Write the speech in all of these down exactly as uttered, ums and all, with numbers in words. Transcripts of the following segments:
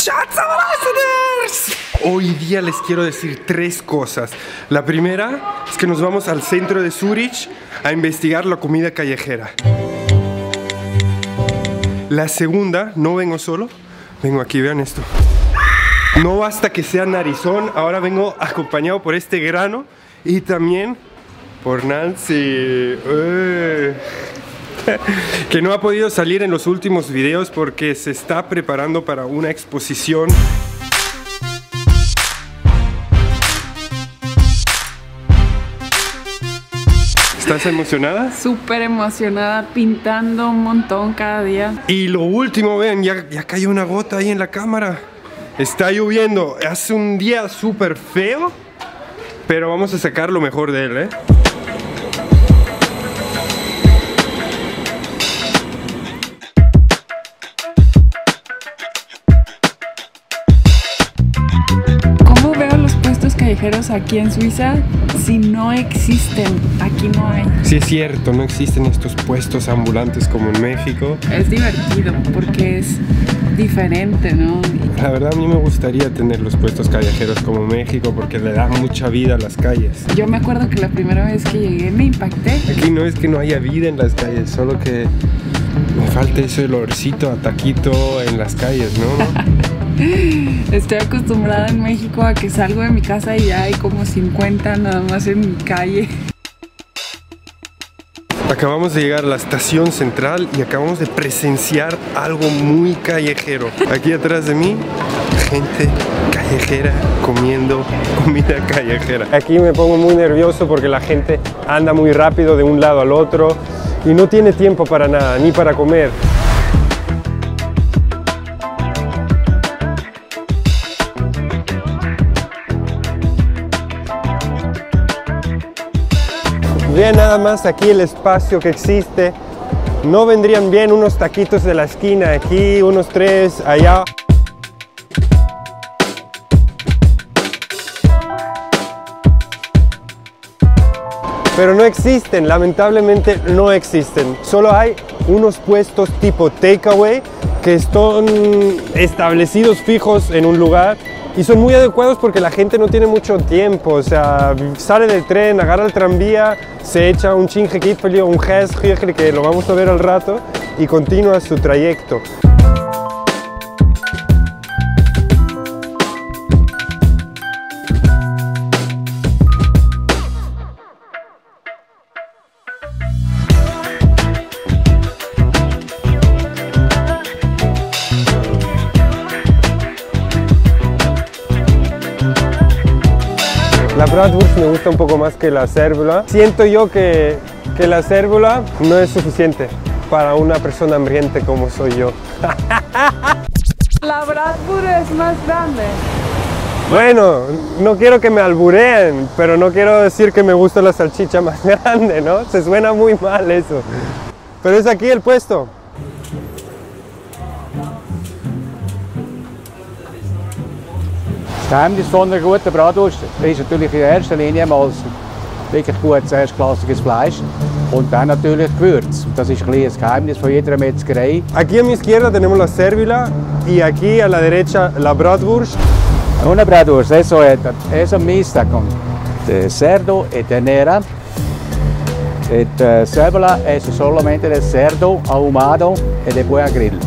Shots Ambassadors. Hoy día les quiero decir tres cosas. La primera es que nos vamos al centro de Zurich a investigar la comida callejera. La segunda, no vengo solo, vengo aquí, vean esto. No basta que sea narizón, ahora vengo acompañado por este grano y también por Nancy, eh. que no ha podido salir en los últimos videos porque se está preparando para una exposición. ¿Estás emocionada? Súper emocionada, pintando un montón cada día. Y lo último, ven, ya, ya cayó una gota ahí en la cámara. Está lloviendo, hace un día súper feo, pero vamos a sacar lo mejor de él, ¿eh? ¿Cómo veo los puestos callejeros aquí en Suiza? Si no existen, aquí no hay. Sí es cierto, no existen estos puestos ambulantes como en México. Es divertido porque es diferente, ¿no? La verdad a mí me gustaría tener los puestos callejeros como México porque le da mucha vida a las calles. Yo me acuerdo que la primera vez que llegué me impacté. Aquí no es que no haya vida en las calles, solo que me falta ese olorcito a taquito en las calles, ¿no? Estoy acostumbrada en México a que salgo de mi casa y ya hay como cincuenta nada más en mi calle. Acabamos de llegar a la estación central y acabamos de presenciar algo muy callejero. Aquí atrás de mí, gente callejera comiendo comida callejera. Aquí me pongo muy nervioso porque la gente anda muy rápido de un lado al otro y no tiene tiempo para nada, ni para comer. Vean nada más aquí el espacio que existe. No vendrían bien unos taquitos de la esquina aquí, unos tres allá. Pero no existen, lamentablemente no existen. Solo hay unos puestos tipo takeaway que están establecidos fijos en un lugar. Y son muy adecuados porque la gente no tiene mucho tiempo, o sea, sale del tren, agarra el tranvía, se echa un chingequitfelio, un gesgigel, que lo vamos a ver al rato, y continúa su trayecto. La bratwurst me gusta un poco más que la cérvula. Siento yo que, que la cérvula no es suficiente para una persona hambriente como soy yo. La bratwurst es más grande. Bueno, no quiero que me albureen, pero no quiero decir que me gusta la salchicha más grande, ¿no? Se suena muy mal eso. Pero es aquí el puesto. Das Geheimnis von einer guten Bratwurst ist natürlich in erster Linie mal wirklich gutes, erstklassiges Fleisch und dann natürlich Gewürz. Das ist ein kleines Geheimnis von jeder Metzgerei. Aquí a mi izquierda tenemos la cérvula y aquí a la derecha la bratwurst. Una bratwurst, eso es, eso mista con de cerdo y ternera. La cérvula es solamente de cerdo ahumado y después a grill.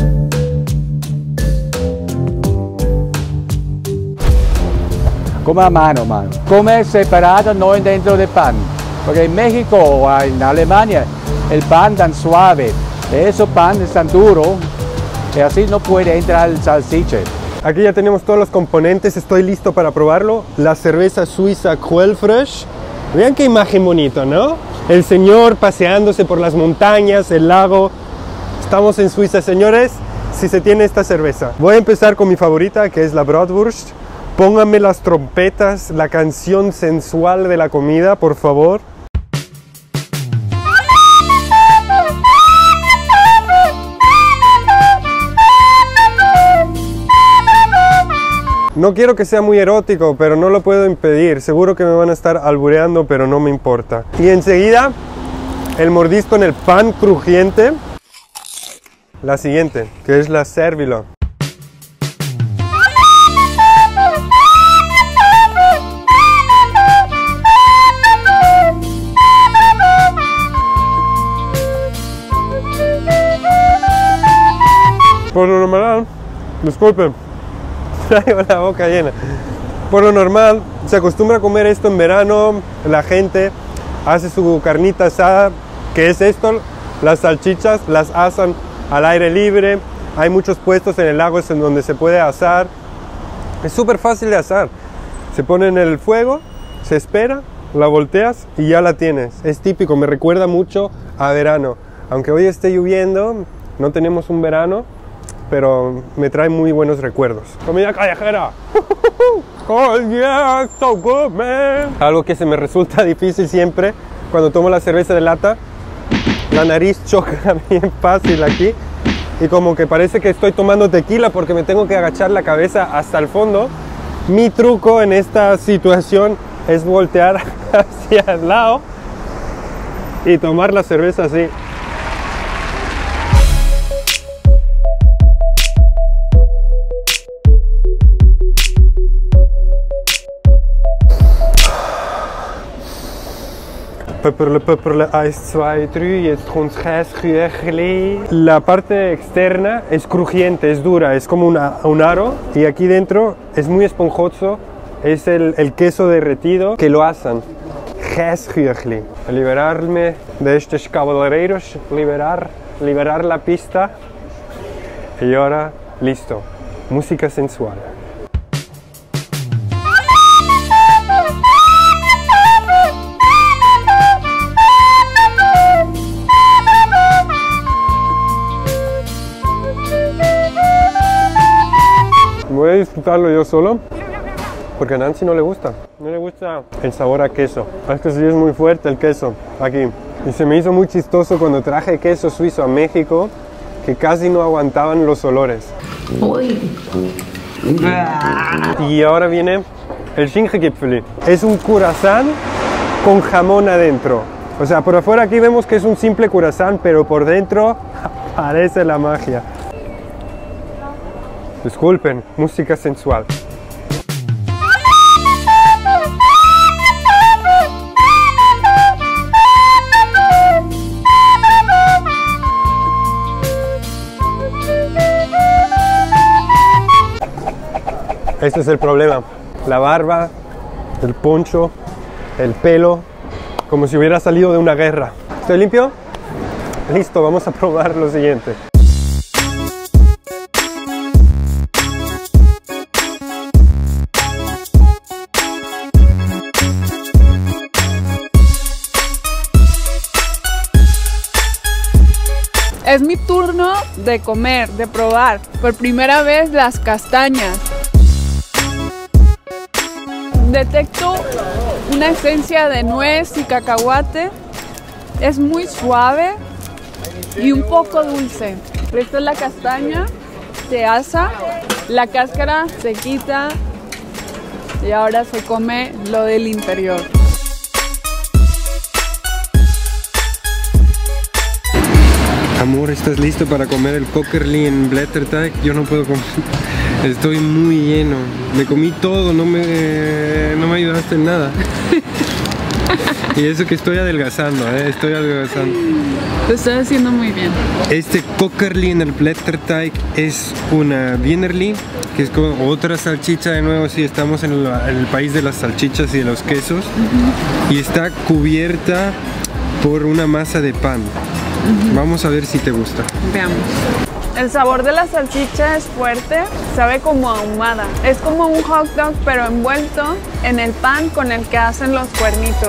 Come a mano, mano. Come separado, no dentro del pan. Porque en México o en Alemania el pan tan suave, ese pan es tan duro que así no puede entrar el salchiche. Aquí ya tenemos todos los componentes, estoy listo para probarlo. La cerveza suiza Quellfrisch. Vean qué imagen bonito, ¿no? El señor paseándose por las montañas, el lago. Estamos en Suiza, señores, si se tiene esta cerveza. Voy a empezar con mi favorita, que es la bratwurst. Pónganme las trompetas, la canción sensual de la comida, por favor. No quiero que sea muy erótico, pero no lo puedo impedir. Seguro que me van a estar albureando, pero no me importa. Y enseguida, el mordisco en el pan crujiente. La siguiente, que es la cérvula. Por lo normal, disculpen, traigo la boca llena. Por lo normal, se acostumbra a comer esto en verano, la gente hace su carnita asada, que es esto, las salchichas las asan al aire libre, hay muchos puestos en el lago en donde se puede asar, es súper fácil de asar, se pone en el fuego, se espera, la volteas y ya la tienes, es típico, me recuerda mucho a verano, aunque hoy esté lloviendo, no tenemos un verano, pero me trae muy buenos recuerdos. Comida callejera. Oh yeah, so good, man. Algo que se me resulta difícil siempre cuando tomo la cerveza de lata, la nariz choca bien fácil aquí y como que parece que estoy tomando tequila porque me tengo que agachar la cabeza hasta el fondo. Mi truco en esta situación es voltear hacia el lado y tomar la cerveza así. Pepperle, pepperle, eins, zwei, drei, jetzt kommt's Käseküchli. La parte externa es crujiente, es dura, es como una, un aro. Y aquí dentro es muy esponjoso, es el, el queso derretido que lo asan. Käseküchli. Liberarme de estos caballeros, liberar, liberar la pista. Y ahora, listo, música sensual. Voy a disfrutarlo yo solo, porque a Nancy no le gusta. No le gusta el sabor a queso. Es que sí es muy fuerte el queso aquí. Y se me hizo muy chistoso cuando traje queso suizo a México, que casi no aguantaban los olores. Uy. Y ahora viene el Schinkengipfeli. Es un curasán con jamón adentro. O sea, por afuera aquí vemos que es un simple curasán, pero por dentro parece la magia. Disculpen, música sensual. Este es el problema. La barba, el poncho, el pelo, como si hubiera salido de una guerra. ¿Estoy limpio? Listo, vamos a probar lo siguiente. Es mi turno de comer, de probar por primera vez las castañas. Detecto una esencia de nuez y cacahuate. Es muy suave y un poco dulce. Esta es la castaña, se asa, la cáscara se quita y ahora se come lo del interior. Amor, ¿estás listo para comer el Kokkerli en Blätterteig? Yo no puedo comer. Estoy muy lleno. Me comí todo, no me, no me ayudaste en nada. Y eso que estoy adelgazando, ¿eh? Estoy adelgazando. Lo estás haciendo muy bien. Este Kokkerli en el Blätterteig es una Wienerli, que es como otra salchicha de nuevo. Sí, estamos en el, en el país de las salchichas y de los quesos. Uh-huh. Y está cubierta por una masa de pan. Uh-huh. Vamos a ver si te gusta. Veamos. El sabor de la salchicha es fuerte, sabe como ahumada. Es como un hot dog pero envuelto en el pan con el que hacen los cuernitos.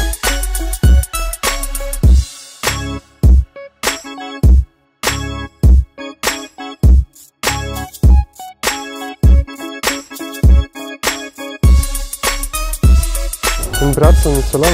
Un brazo en el salón.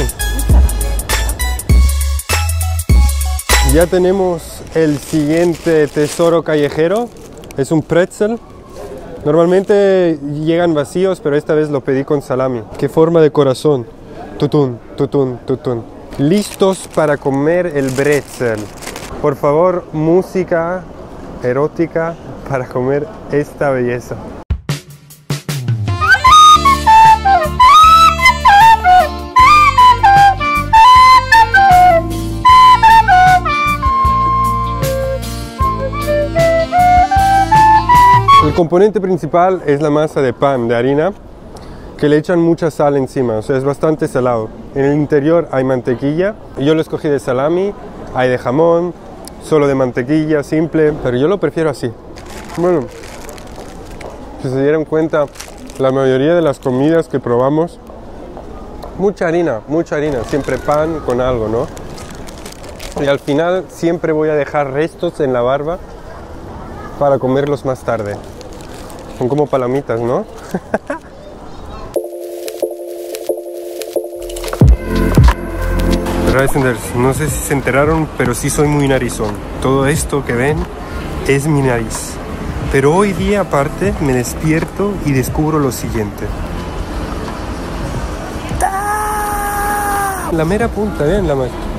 Ya tenemos el siguiente tesoro callejero, es un pretzel. Normalmente llegan vacíos, pero esta vez lo pedí con salami. Qué forma de corazón. Tutun, tutun, tutun. Listos para comer el pretzel. Por favor, música erótica para comer esta belleza. El componente principal es la masa de pan, de harina, que le echan mucha sal encima, o sea, es bastante salado. En el interior hay mantequilla, yo lo escogí de salami, hay de jamón, solo de mantequilla, simple, pero yo lo prefiero así. Bueno, si se dieron cuenta, la mayoría de las comidas que probamos, mucha harina, mucha harina, siempre pan con algo, ¿no? Y al final siempre voy a dejar restos en la barba para comerlos más tarde. Son como palomitas, ¿no? Reisenders, no sé si se enteraron, pero sí soy muy narizón. Todo esto que ven es mi nariz. Pero hoy día aparte me despierto y descubro lo siguiente. La mera punta, vean la,